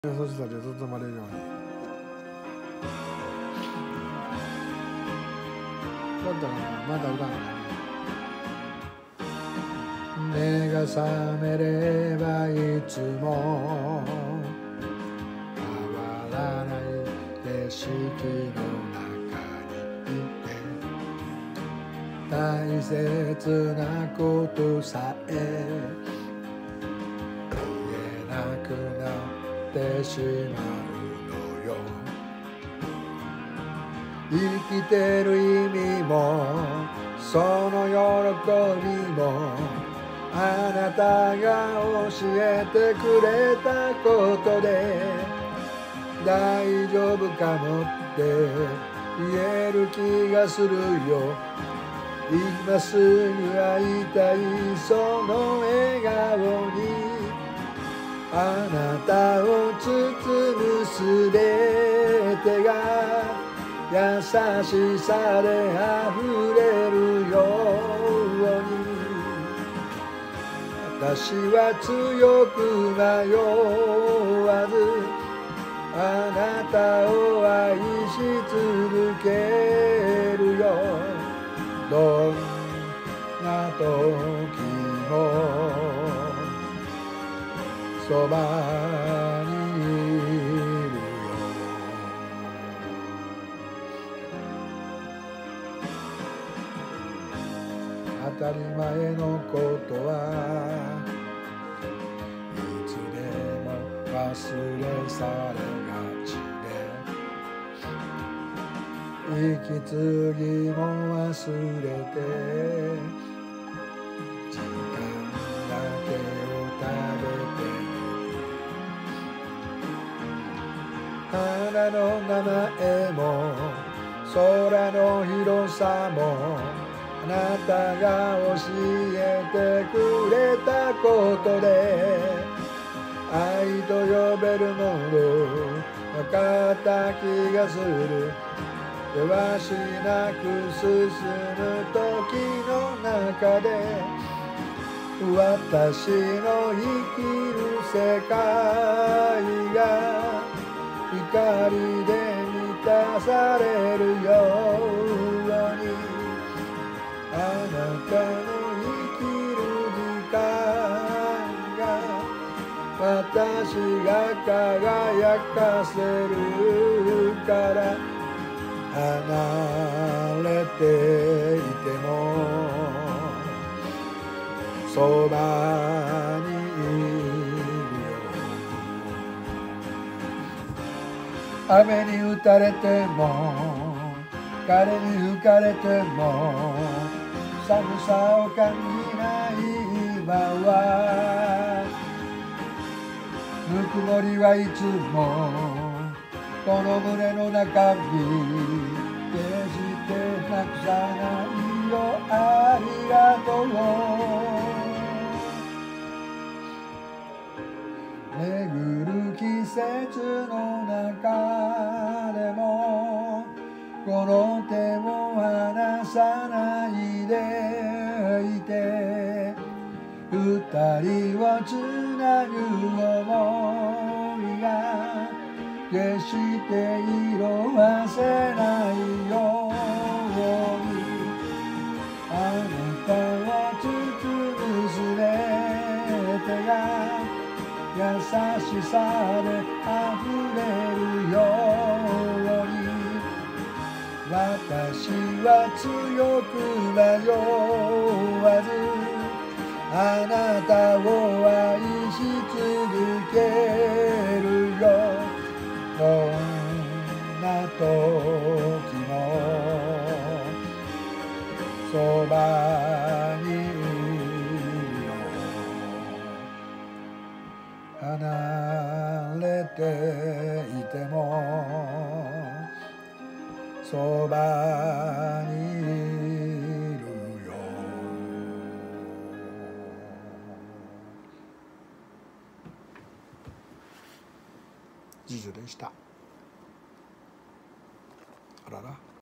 優しさで包まれるように。だったらまだ歌うのかな。目が覚めればいつも変わらない景色の中にいて、大切なことさえ言えなくなってしまうのよ。生きてる意味もその喜びもあなたが教えてくれたことで大丈夫かもって言える気がするよ。今すぐ会いたいその笑顔にあなたを包むすべてが優しさであふれるように、私は強く迷わずあなたを愛し続けるよ。どんな時もそばにいるよ。当たり前のことはいつでも忘れ去れがちで、息継ぎも忘れて時間だけを食べて花の名前も空の広さもあなたが教えてくれたことで愛と呼べるもの分かった気がする。せわしなく進む時の中で私の生きる世界が光で満たされるように、あなたの生きる時間が私が輝かせるから離れていてもそばにいるよ。雨に打たれても風に吹かれても寒さを感じない今はぬくもりはいつもこの胸の中に決してなくさないよ。ありがとう。巡る季節の中でもこの手を離さないでいて、二人をつなぐ想いが決して色あせないように、あなたを包むすべてが優しさであふれるように、私は強く迷わずあなたを愛し続けるよ。どんな時もそばにいるよ。離れていてもそばにいるよ。次女でした。あらら。